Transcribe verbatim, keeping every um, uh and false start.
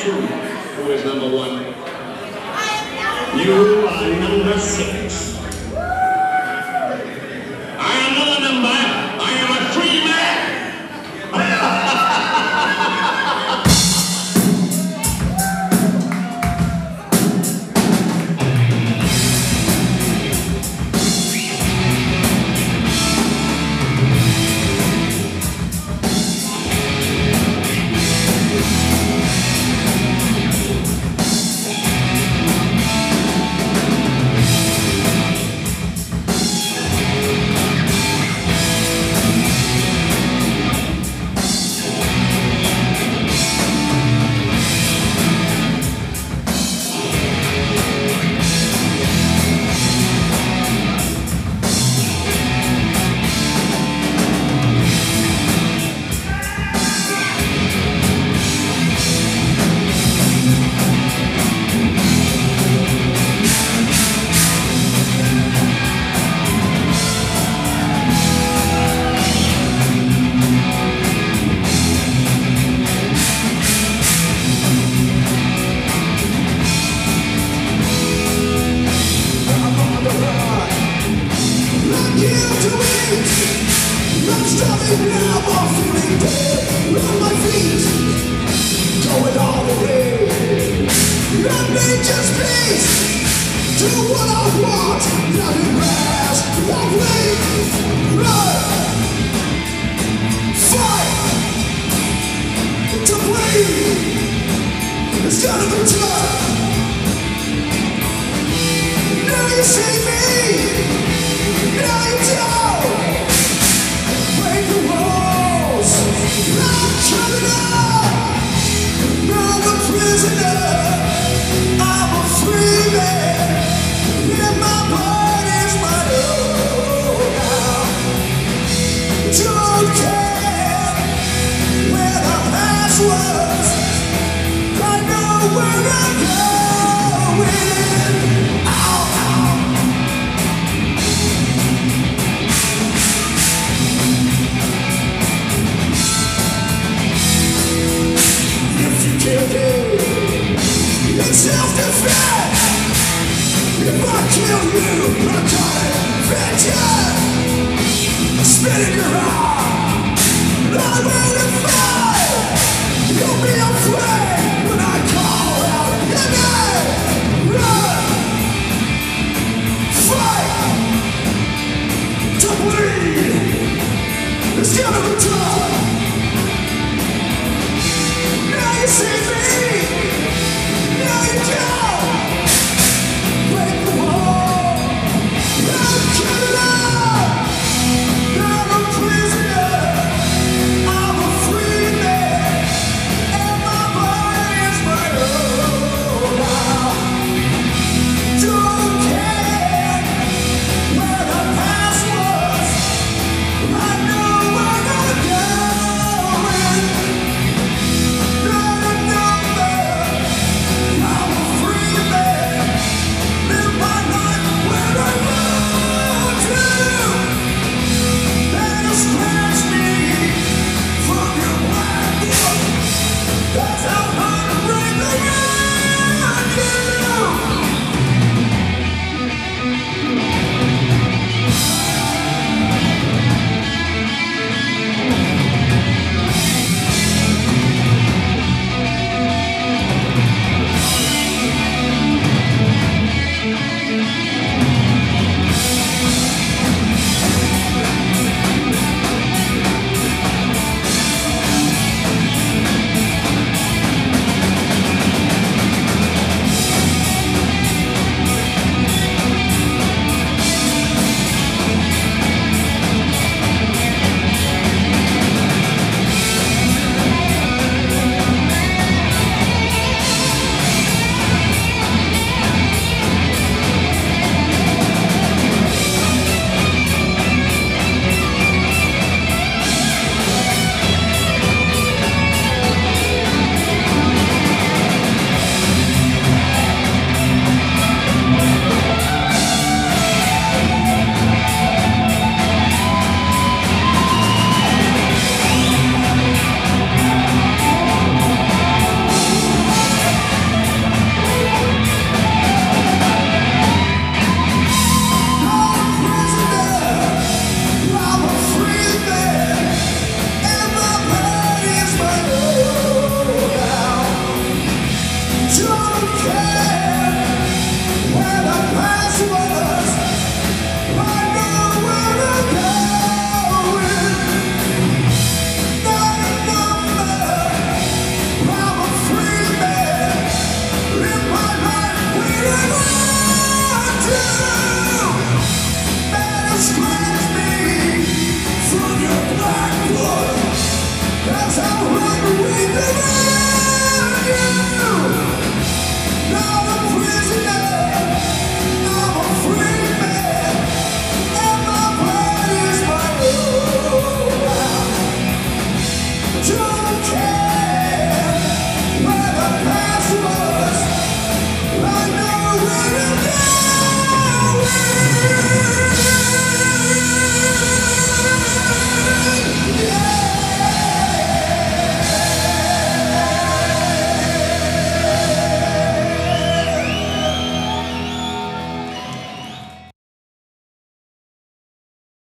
two. Who is number one? You are number six. I am not a number. I am a free man. I'm starting now, I'm feeling dead. On my feet, going all the way. Let me just please do what I want. Nothing less, lovely. Run, fight, to bleed. It's gonna be tough. Now you see me, now you don't. Break the walls, I'm coming up. I'm a prisoner, I'm a free man. And my body's my own now. Don't care where the past was, I know where I'm going. Ow, ow. It's self-defense. If I kill you, I'm gonna vengeance. Spit in your